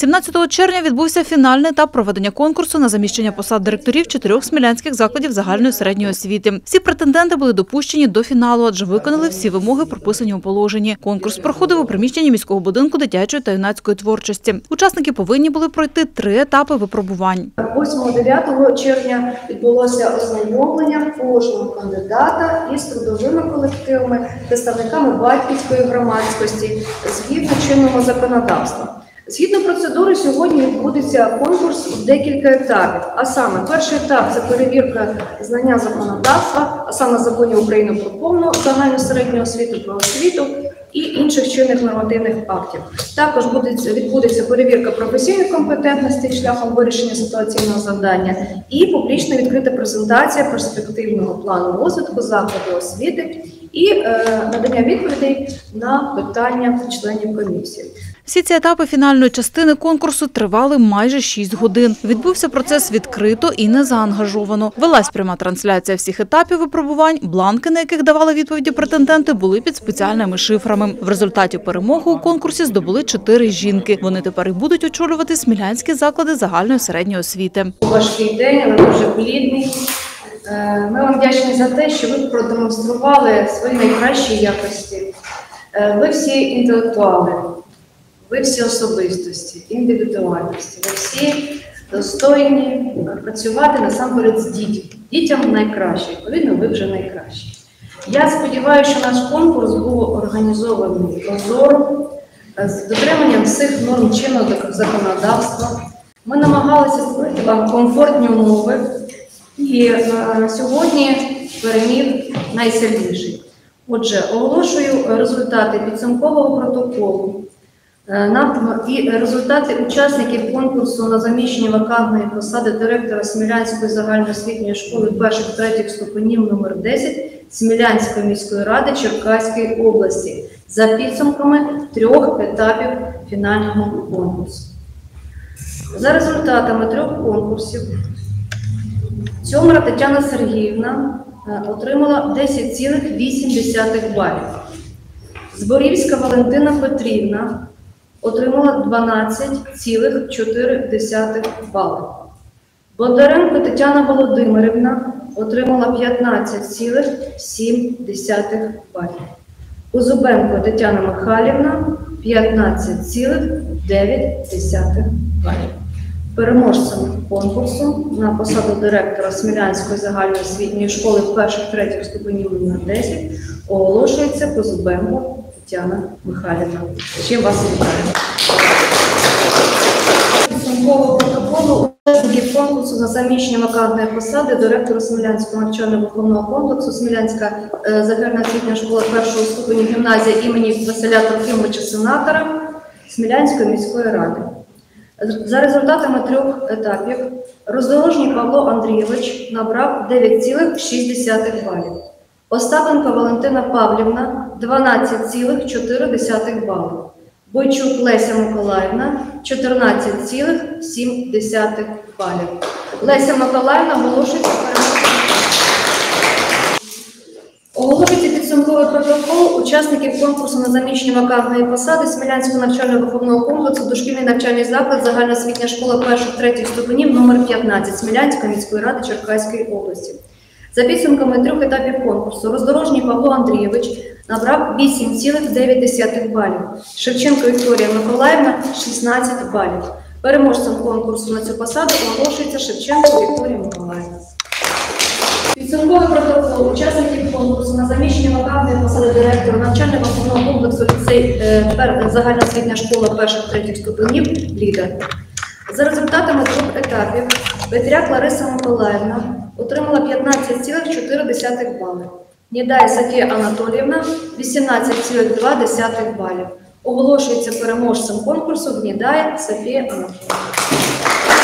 17 червня відбувся фінальний етап проведення конкурсу на заміщення посад директорів 4 смілянських закладів загальної середньої освіти. Всі претенденти були допущені до фіналу, адже виконали всі вимоги, прописані у положенні. Конкурс проходив у приміщенні міського будинку дитячої та юнацької творчості. Учасники повинні були пройти 3 етапи випробувань. 8-9 червня відбулося ознайомлення кожного кандидата із трудовими колективами, представниками батьківської громадськості згідно чинного законодавства. Згідно процедури, сьогодні відбудеться конкурс в декілька етапів. А саме, перший етап – це перевірка знання законодавства, а саме законів України про повну загальну середню освіту, про освіту і інших чинних нормативних актів. Також відбудеться перевірка професійної компетентності шляхом вирішення ситуаційного завдання і публічна відкрита презентація перспективного плану розвитку закладу освіти і надання відповідей на питання членів комісії. Всі ці етапи фінальної частини конкурсу тривали майже 6 годин. Відбувся процес відкрито і незаангажовано. Велась пряма трансляція всіх етапів випробувань, бланки, на яких давали відповіді претенденти, були під спеціальними шифрами. В результаті перемогу у конкурсі здобули 4 жінки. Вони тепер і будуть очолювати смілянські заклади загальної середньої освіти. Важкий день, але дуже плідний. Ми вам вдячні за те, що ви продемонстрували свої найкращі якості. Ви всі інтелектуали. Ви всі особистості, індивідуальності, ви всі достойні працювати насамперед з дітьми. Дітям найкраще, відповідно, ви вже найкращі. Я сподіваюся, що наш конкурс був організований прозоро, з дотриманням всіх норм чинного законодавства. Ми намагалися створити вам комфортні умови, і сьогодні переміг найсильніший. Отже, оголошую результати підсумкового протоколу. І результати учасників конкурсу на заміщення вакантної посади директора Смілянської загальноосвітньої школи 1-3 ступенів номер 10 Смілянської міської ради Черкаської області за підсумками 3 етапів фінального конкурсу. За результатами 3 конкурсів Цьомра Тетяна Сергіївна отримала 10,8 балів. Зборівська Валентина Петрівна отримала 12,4 бали. Бондаренко Тетяна Володимирівна отримала 15,7 балів. Узубенко Тетяна Михайлівна 15,9 балів. Переможцем конкурсу на посаду директора Смілянської загальноосвітньої школи 1-3 ступенів номер 10 оголошується Козубенко Тетяна Михайлівна. Чим вас вітаю. Підсумкового протоколу учасників конкурсу на заміщення вакантної посади директора Смілянського навчально-виховного комплексу Смілянська загальноосвітня школа 1-го ступеню гімназія імені Василя Трохимовича Сенатора Смілянської міської ради. За результатами 3 етапів Роздорожній Павло Андрійович набрав 9,6 балів. Остапенко Валентина Павлівна 12,4 бали. Бойчук Леся Миколаївна 14,7 балів. Леся Миколаївна оголошується підсумковий протокол учасників конкурсу на заміщення вакантної посади Смілянського навчально-виховного комплексу дошкільний навчальний заклад загальноосвітня школа 1-3 ступенів номер 15 Смілянської міської ради Черкаської області. За підсумками 3 етапів конкурсу Роздорожній Павло Андрійович набрав 8,9 балів. Шевченко Вікторія Миколаївна 16 балів. Переможцем конкурсу на цю посаду оголошується Шевченко Вікторія Миколаївна. Підсумковий протокол учасників конкурсу на заміщення вакантної посади директора навчально-виховного комплексу ліцей загальноосвітня школа 1-3 ступенів лідер. За результатами 2 етапів Петряк Лариса Миколаївна отримала 15,4 бали. Нідай Софія Анатоліївна 18,2 балів. Оголошується переможцем конкурсу Гнідає Софія Анатоліївна.